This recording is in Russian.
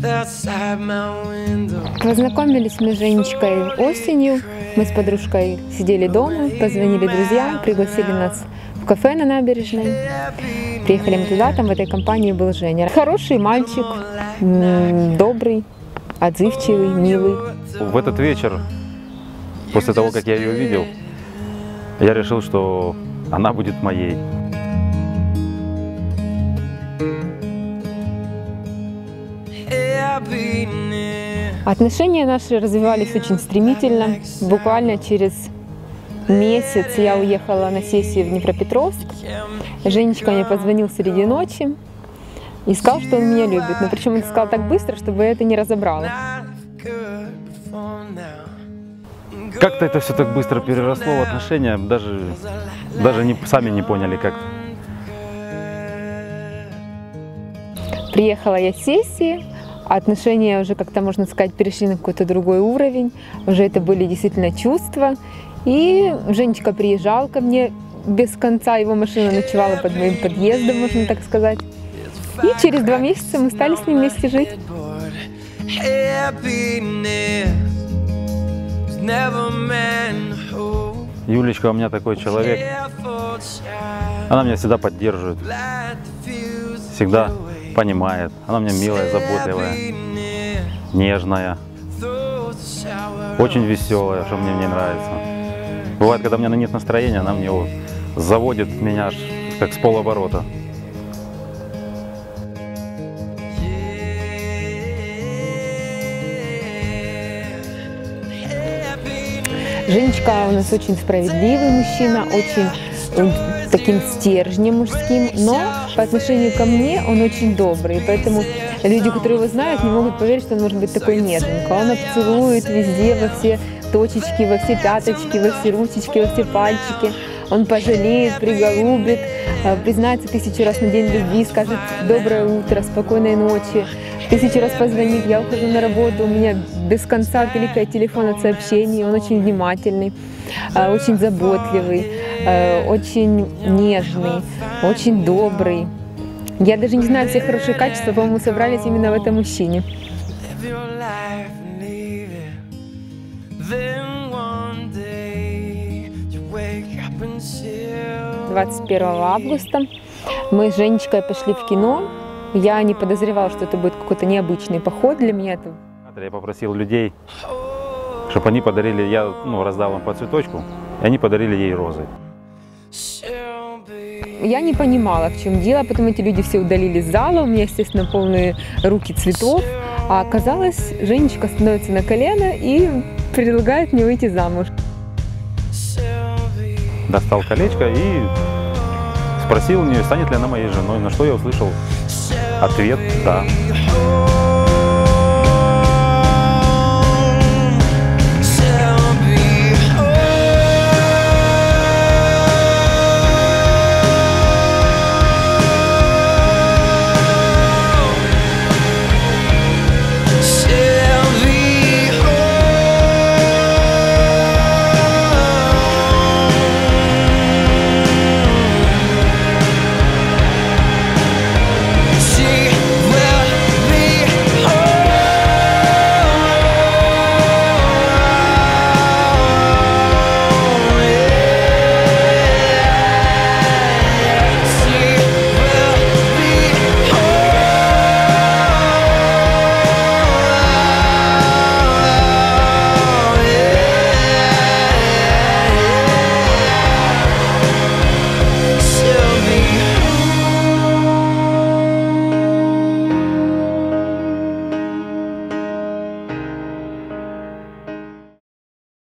Познакомились мы с Женечкой осенью. Мы с подружкой сидели дома, позвонили друзьям, пригласили нас в кафе на набережной. Приехали мы туда, там в этой компании был Женя. Хороший мальчик, добрый, отзывчивый, милый. В этот вечер, после того, как я ее увидел, я решил, что она будет моей. Отношения наши развивались очень стремительно. Буквально через месяц я уехала на сессию в Днепропетровск. Женечка мне позвонил среди ночи и сказал, что он меня любит. Но причем он сказал так быстро, чтобы я это не разобрала. Как-то это все так быстро переросло в отношения, даже сами не поняли как. Приехала я с сессии. Отношения уже, как-то, можно сказать, перешли на какой-то другой уровень. Уже это были действительно чувства. И Женечка приезжал ко мне без конца. Его машина ночевала под моим подъездом, можно так сказать. И через 2 месяца мы стали с ним вместе жить. Юлечка у меня такой человек. Она меня всегда поддерживает. Всегда понимает. Она у меня милая, заботливая, нежная, очень веселая, что мне в ней нравится. Бывает, когда у меня нет настроения, она мне его заводит меня аж как с полоборота. Женечка у нас очень справедливый мужчина, очень таким стержнем мужским, но по отношению ко мне он очень добрый, поэтому люди, которые его знают, не могут поверить, что он может быть такой неженка. Он обцелует везде, во все точечки, во все пяточки, во все ручечки, во все пальчики. Он пожалеет, приголубит, признается 1000 раз на день любви, скажет «доброе утро», «спокойной ночи», 1000 раз позвонит, я ухожу на работу, у меня без конца кликает телефон от сообщений, он очень внимательный, очень заботливый, очень нежный, очень добрый. Я даже не знаю, все хорошие качества, по-моему, собрались именно в этом мужчине. 21 августа мы с Женечкой пошли в кино. Я не подозревала, что это будет какой-то необычный поход для меня. Я попросил людей, чтобы они подарили, я раздал им по цветочку, и они подарили ей розы. Я не понимала, в чем дело, потом эти люди все удалились из зала, у меня, естественно, полные руки цветов, а оказалось, Женечка становится на колено и предлагает мне выйти замуж. Достал колечко и спросил у нее, станет ли она моей женой, на что я услышал ответ «да».